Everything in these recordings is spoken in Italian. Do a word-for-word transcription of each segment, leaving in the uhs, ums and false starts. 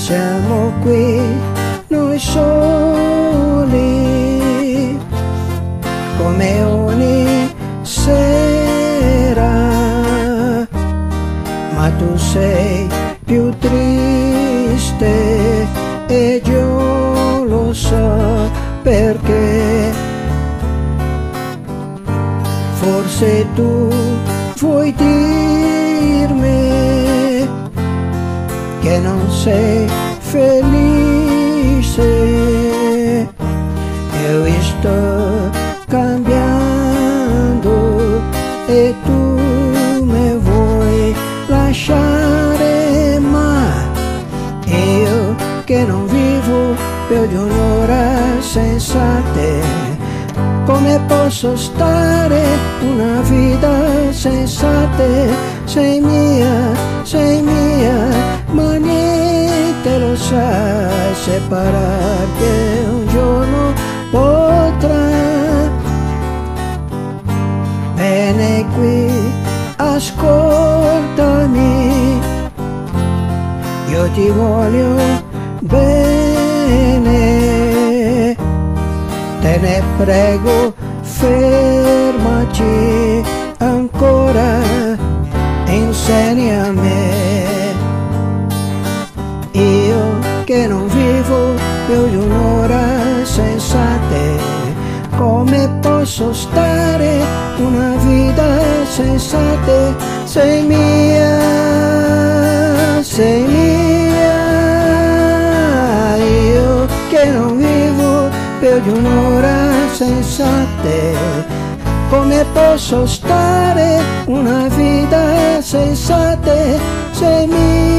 siamo qui noi soli, come ogni sera, ma tu sei più triste e io lo so perché. Forse tu vuoi dirmi che non sei felice, io sto cambiando e tu mi vuoi lasciare, ma io che non vivo più di un'ora senza te. Come posso stare una vita senza te? Sei mia, sei mia, ma niente lo sa separarti un giorno potrà. Bene qui, ascoltami, io ti voglio bene, te ne prego fermaci ancora, insegna a me, io che non vivo più di un'ora senza te. Come posso stare una vita senza te? Sei mia, sei mia, io che non vivo più di un'ora senza te. Come posso stare una vita senza te? Sei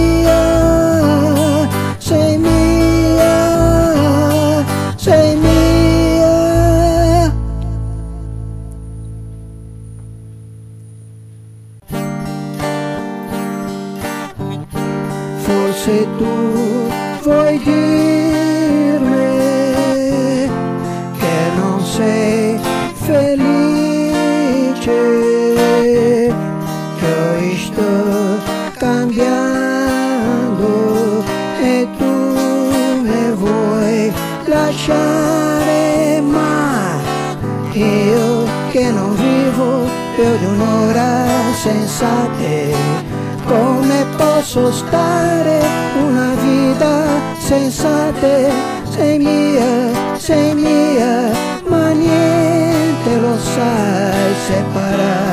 mia, sei mia, sei mia. Forse tu vuoi dirmi che non sei felice, che io sto cambiando e tu mi vuoi lasciare, ma io che non vivo più di un'ora senza te. Come posso stare una vita senza te? Sei mia, sei mia, ma niente lo sai separare.